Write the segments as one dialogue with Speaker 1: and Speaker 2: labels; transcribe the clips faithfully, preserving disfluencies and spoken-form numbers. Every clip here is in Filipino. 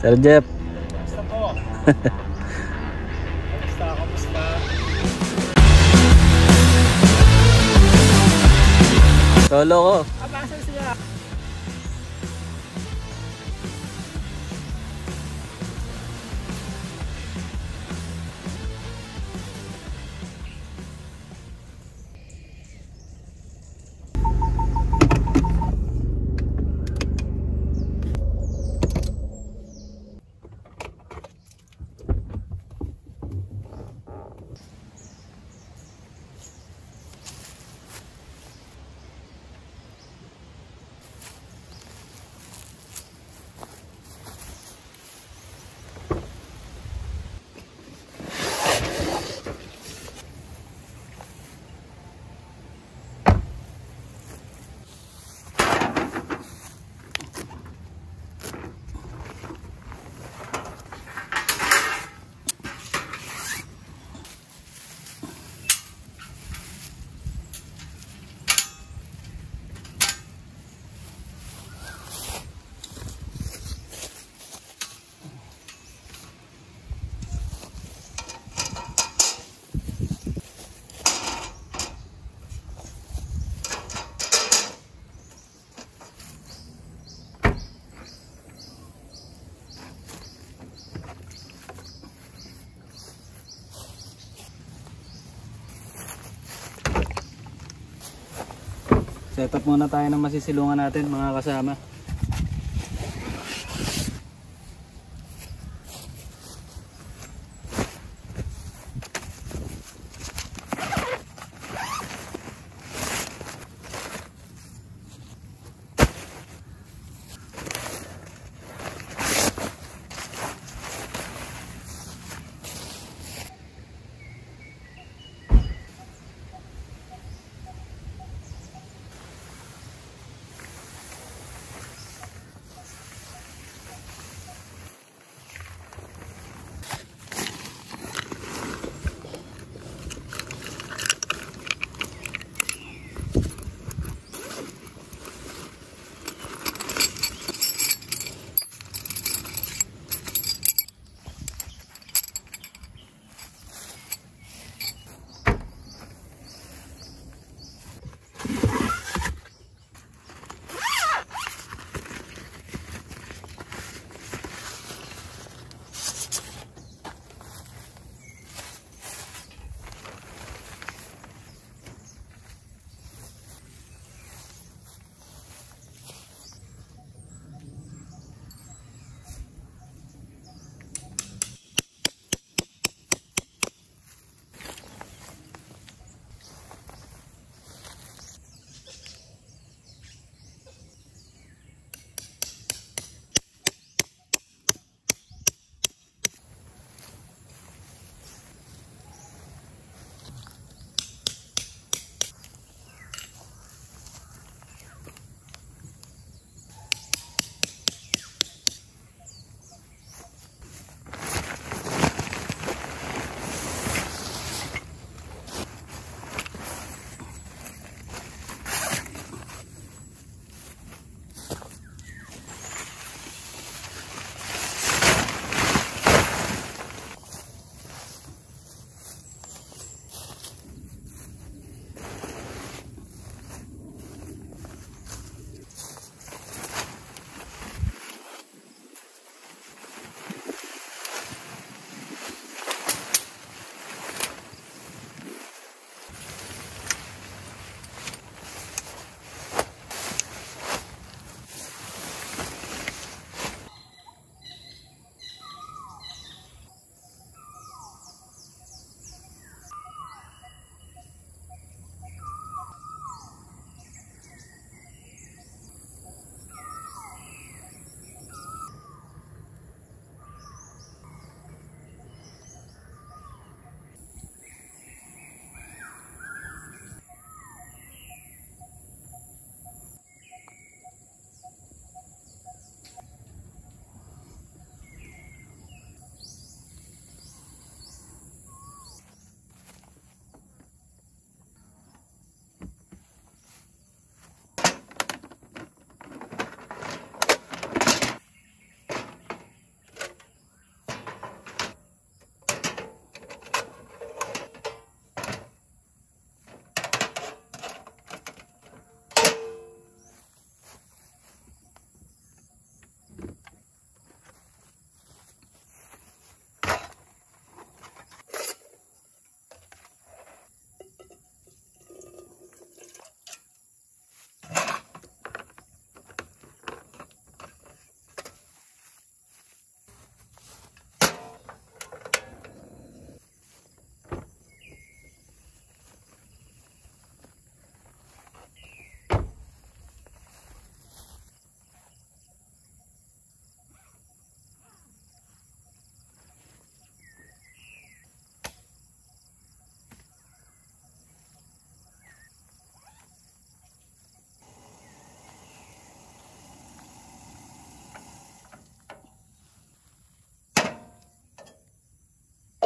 Speaker 1: Sir Jeff.
Speaker 2: Kamusta po? Kamusta, kamusta?
Speaker 1: Solo ko.
Speaker 2: Abasan sila.
Speaker 1: Set up muna tayo ng masisilungan natin mga kasama.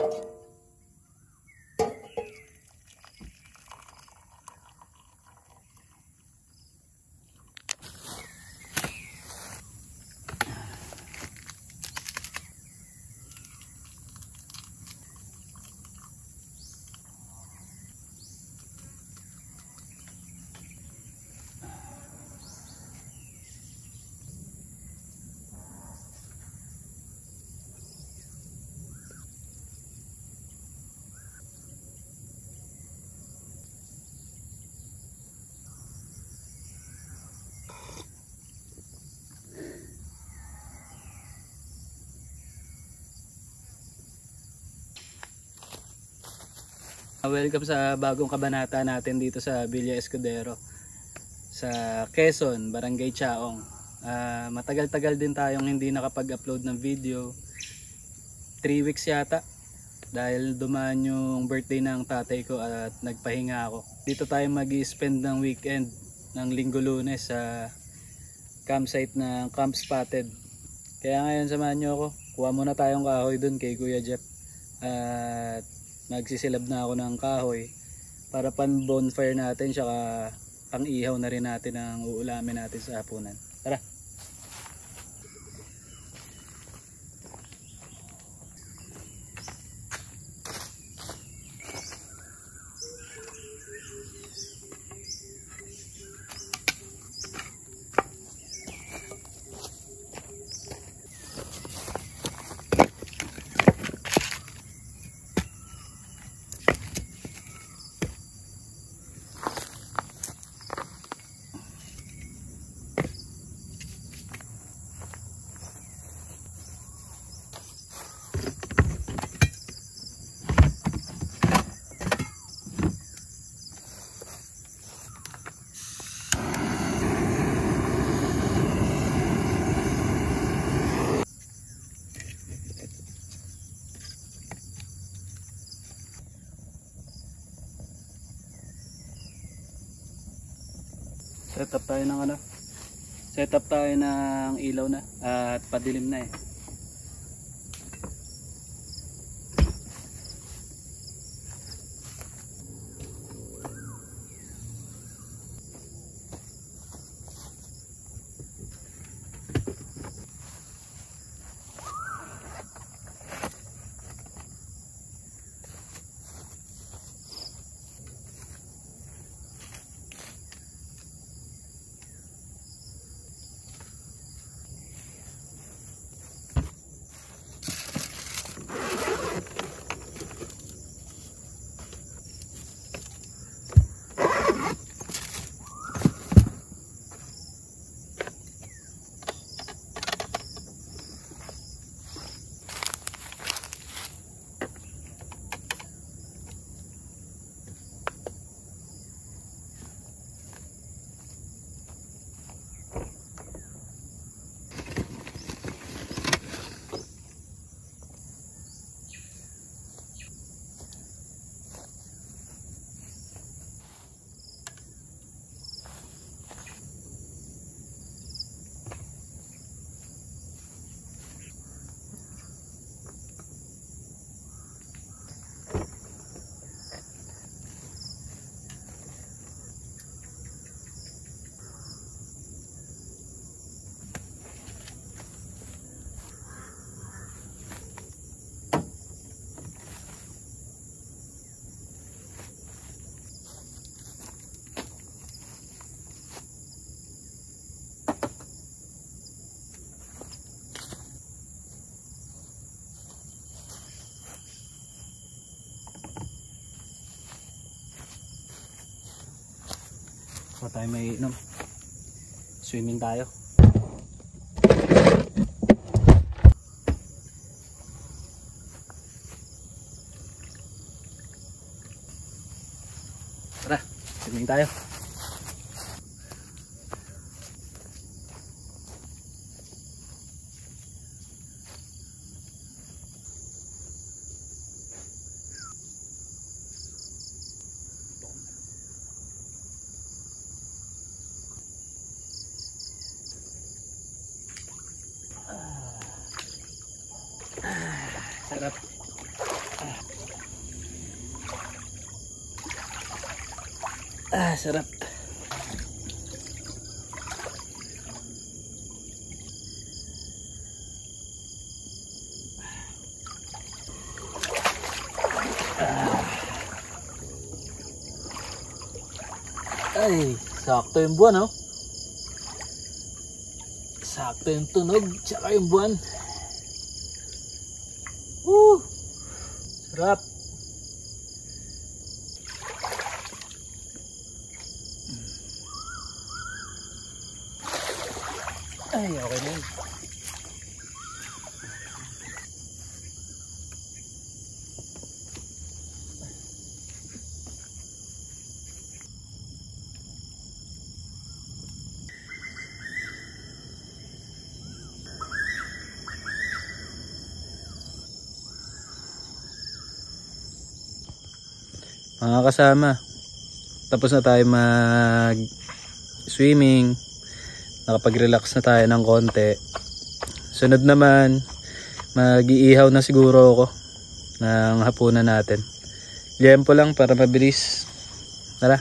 Speaker 1: Welcome sa bagong kabanata natin dito sa Villa Escudero sa Quezon, Barangay Chaong. Uh, matagal-tagal din tayong hindi nakapag-upload ng video. three weeks yata dahil dumaan yung birthday ng tatay ko at nagpahinga ako. Dito tayo mag-i-spend ng weekend ng Linggo Lunes sa campsite ng Camp Spotted. Kaya ngayon samahan nyo ako. Kuha muna tayong kahoy dun kay Kuya Jeff at magsisilab na ako ng kahoy para pan bonfire natin, saka pang ihaw na rin natin ang uulamin natin sa hapunan. Tara! Set up tayo ng ano? Set up tayo ng ilaw na at padilim na eh. So tayo may inom. Swimming tayo. Tara, swimming tayo. Sarap. Ah, sarap. Ay, sakto yung buwan, oh. Sakto yung tunog, tsaka yung buwan. Woo! Sarap. Ay, okay na yun. Mga kasama, tapos na tayo mag swimming, nakapag-relax na tayo ng konti. Sunod naman, mag-iihaw na siguro ako ng hapunan natin. Liempo lang para mabilis. Tara.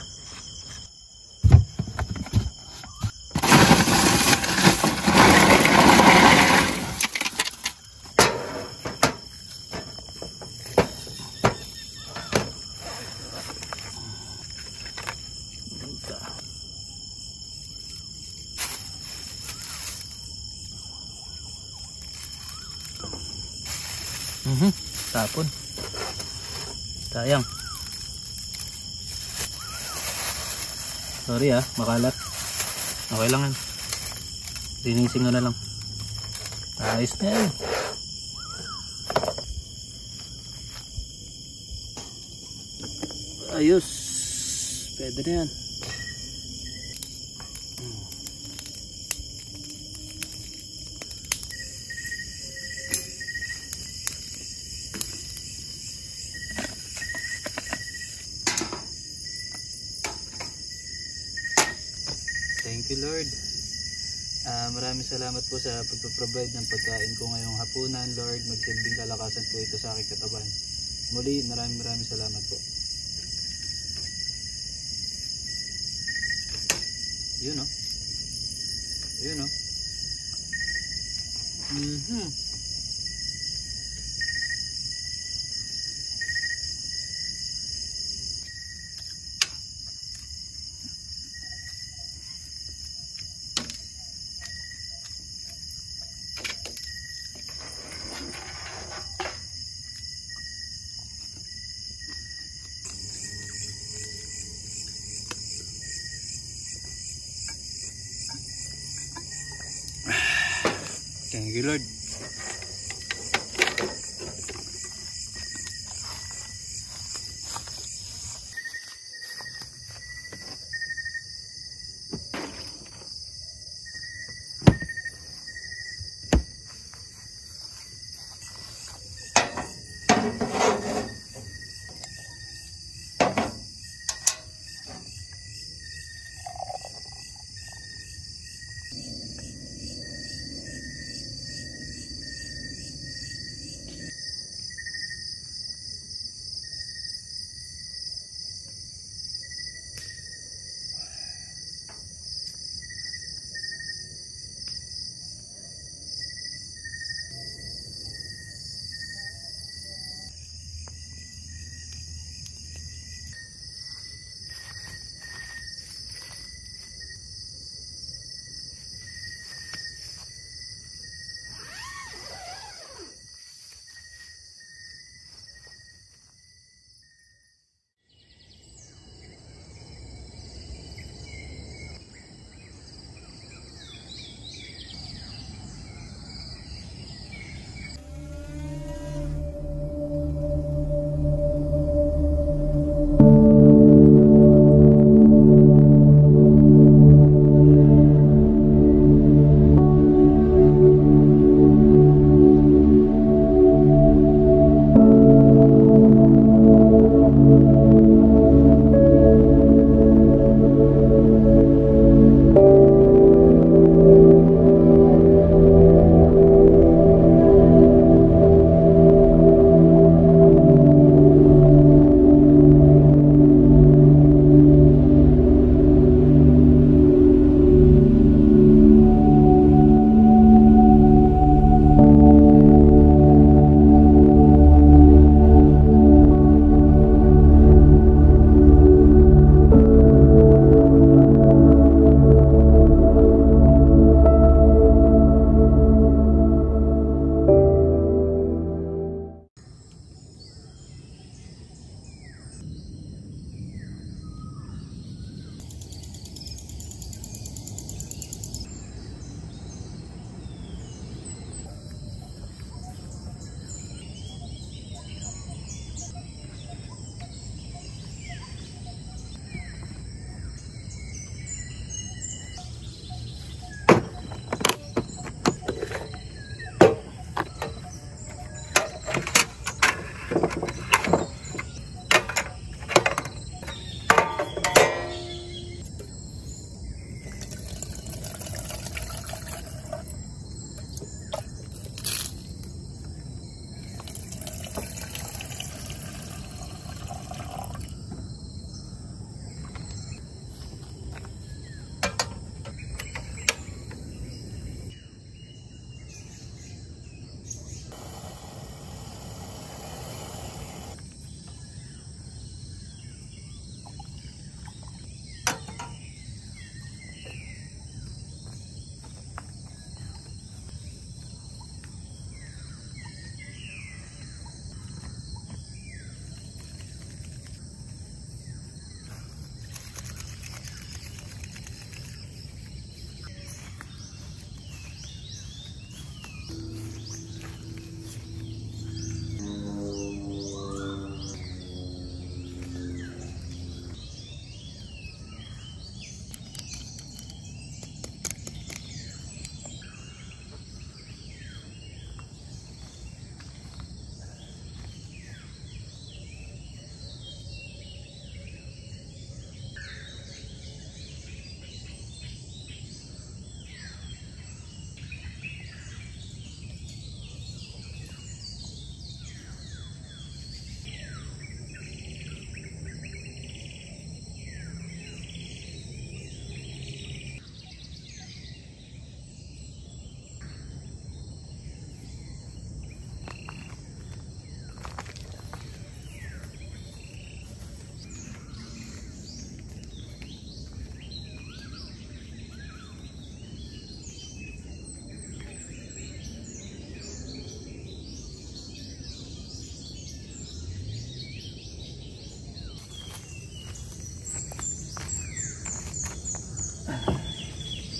Speaker 1: Mhm, tapon. Sayang. Sorry ah, makalat. Okay lang yan. Linisin ko na lang. Ayos na yan. Ayos. Pwede na yan. Thank you, Lord. Uh, maraming salamat po sa pagpaprovide ng pagkain ko ngayong hapunan, Lord. Magsilbing kalakasan po ito sa aking katawan. Muli, maraming maraming salamat po. Yun o. Yun o. Mm-hmm. Thank you, Lord.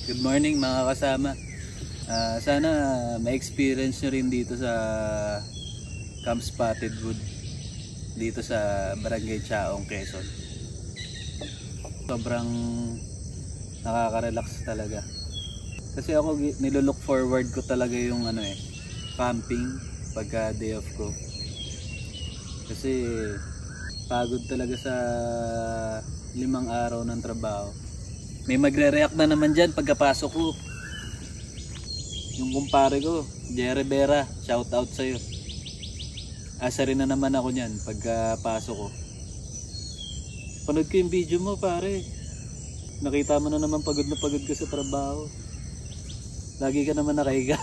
Speaker 1: Good morning mga kasama. Uh, sana ma-experience nyo rin dito sa Camp Spotted Wood dito sa Barangay Chaong, Quezon. Sobrang nakaka-relax talaga. Kasi ako nilolook forward ko talaga yung ano eh, camping pagka day off ko. Kasi pagod talaga sa limang araw ng trabaho. May magre-react na naman dyan pagkapasok ko. Yung kumpare ko, Jerry Vera, shout out sa'yo. Asa rin na naman ako nyan pagkapasok ko. Panood ko yung video mo pare. Nakita mo na naman pagod na pagod ka sa trabaho. Lagi ka naman nakahiga.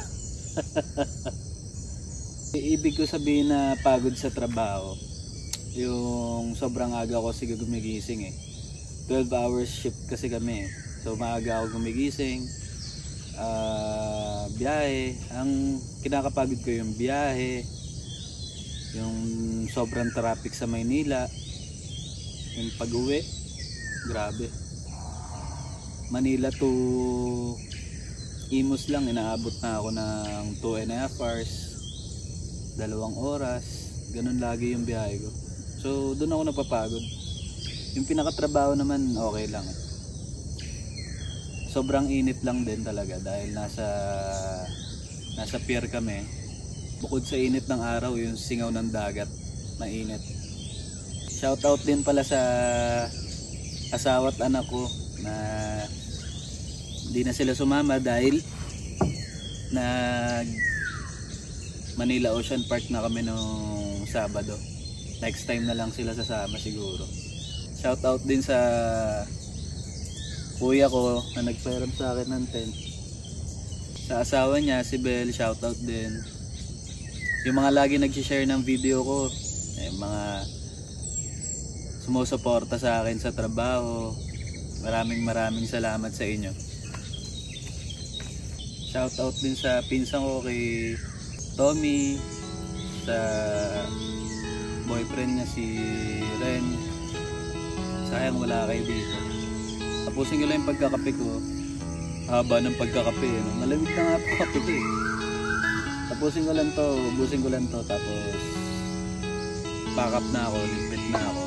Speaker 1: Ibig ko sabihin na pagod sa trabaho, yung sobrang aga ko kasi gumigising eh. twelve hours shift kasi kami. So maaga ako gumigising. Uh, biyahe. Ang kinakapagod ko yung biyahe. Yung sobrang traffic sa Maynila. Yung pag-uwi. Grabe. Manila to Imus lang. Inaabot na ako ng two and a half hours. Dalawang oras. Ganun lagi yung biyahe ko. So doon ako napapagod. Yung pinakatrabaho naman okay lang. Sobrang init lang din talaga dahil nasa nasa pier kami. Bukod sa init ng araw, yung singaw ng dagat, mainit. Shout out din pala sa asawa at anak ko na hindi na sila sumama dahil nag Manila Ocean Park na kami nung Sabado. Next time na lang sila sasama siguro. Shout out din sa kuya ko na nagpairam sa akin ng tent. Sa asawa niya, si Bel, shout out din. Yung mga lagi nag-share ng video ko, yung mga sumusuporta sa akin sa trabaho. Maraming maraming salamat sa inyo. Shout out din sa pinsan ko kay Tommy, sa boyfriend niya si Ren. Sayang wala kayo dito. Tapusin ko lang yung pagkakape ko. Haba ng pagkakape. No? Malamig na nga po kape ko eh. Tapusin ko lang to. Ubusin ko lang to. Tapos pack up na ako. Ligpit na ako.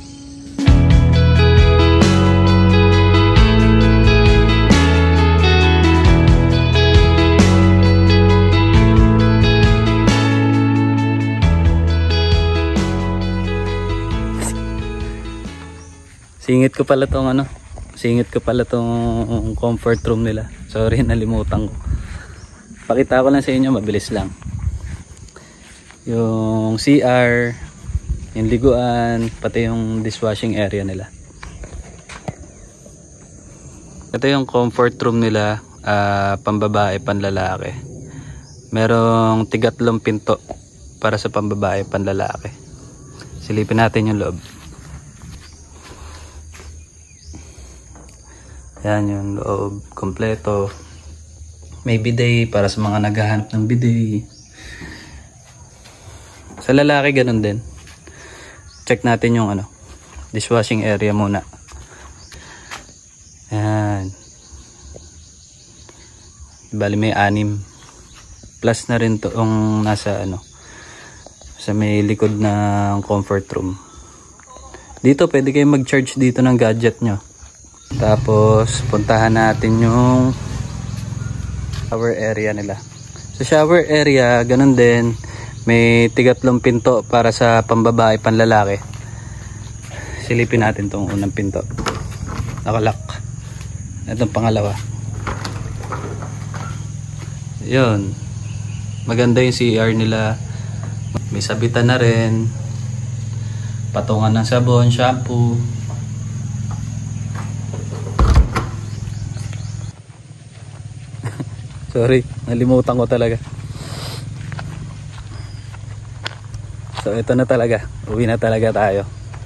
Speaker 1: Singit ko pala tong ano, singit ko pala tong comfort room nila. Sorry, nalimutan ko. Pakita ko lang sa inyo, mabilis lang. Yung C R, yung liguan, pati yung dishwashing area nila. Ito yung comfort room nila, uh, pambabae, panlalaki. Merong tigatlong pinto para sa pambabae, panlalaki. Silipin natin yung loob. Yan yung loob, kompleto. May bidet para sa mga naghahanap ng bidet. Sa lalaki ganun din. Check natin yung ano, dishwashing area muna. Yan. Bali may anim. Plus na rin to yung nasa ano, sa may likod ng comfort room. Dito pwede kayong mag-charge dito ng gadget nyo. Tapos puntahan natin yung shower area nila. Sa shower area ganun din, may tigatlong pinto para sa pambabae, panlalaki. Silipin natin tong unang pinto. Nakalock. Itong pangalawa. Yun. Maganda yung C R nila. May sabitan na rin. Patungan ng sabon, shampoo. Sorry, nalimutan ko talaga. So ito na talaga. Uwi na talaga tayo.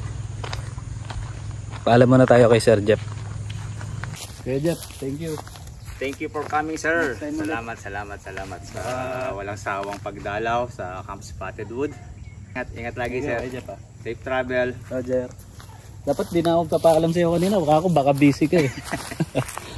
Speaker 1: Paalam muna tayo kay Sir Jeff. Kuya Jeff, thank you.
Speaker 2: Thank you for coming, sir.
Speaker 1: Next time ulit.
Speaker 2: Salamat, salamat, salamat sa walang sawang pagdalaw sa Camp Spotted Wood. Ingat, ingat lagi,
Speaker 1: Thank you,
Speaker 2: sir.
Speaker 1: Kuya Jeff, ah.
Speaker 2: Safe travel.
Speaker 1: Roger. Dapat di na ako papaalam sa'yo kanina. Baka ako baka busy ka eh.